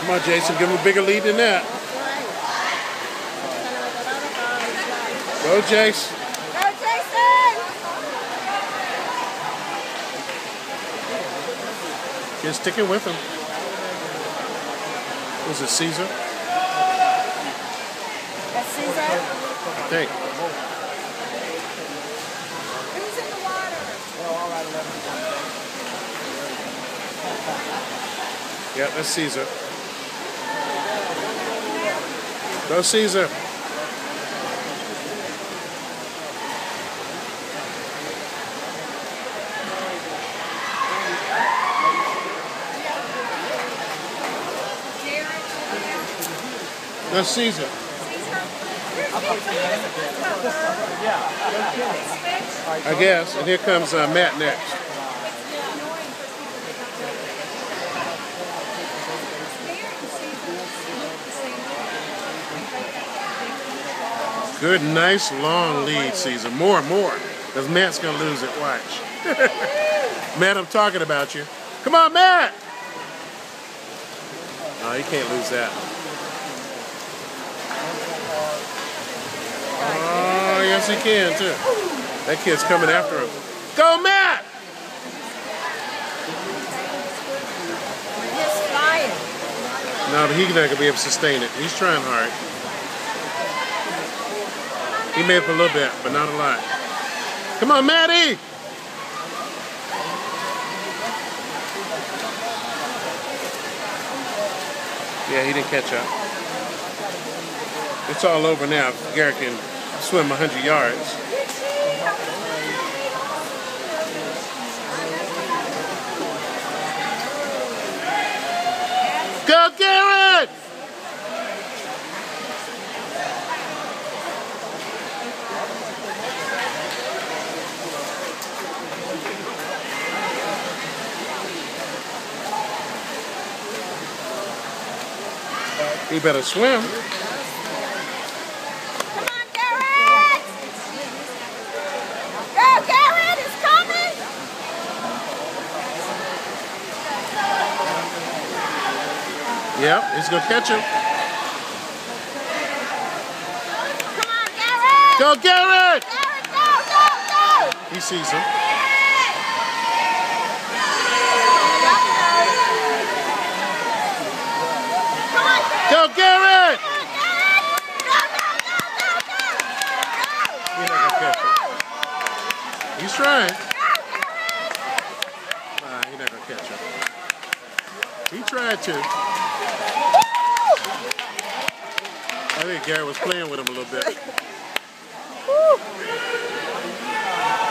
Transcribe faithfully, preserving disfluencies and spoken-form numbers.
Come on, Jason, give him a bigger lead than that. Go, Jason. Go, Jason! Just sticking with him. Was it Caesar? That's Caesar? I think. Who's in the water? Yeah, that's Caesar. Go, Caesar. That's Caesar. I guess. And here comes uh, Matt next. Good, nice, long lead, Caesar. More, more. Because Matt's going to lose it. Watch. Matt, I'm talking about you. Come on, Matt! No, he can't lose that. Oh, yes, he can, too. That kid's coming after him. Go, Matt! He's flying. No, but he's not going to be able to sustain it. He's trying hard. He made up a little bit, but not a lot. Come on, Matty! Yeah, he didn't catch up. It's all over now. Garrett can swim one hundred yards. Go, Garrett! He better swim. Come on, Garrett! Go, Garrett! It's coming! Yep, he's going to catch him. Come on, Garrett! Go, Garrett! Garrett, go, go, go! He sees him. Go, Garrett! He's not gonna catch him. He's trying. Nah, he's not gonna catch him. He tried to. I think Garrett was playing with him a little bit.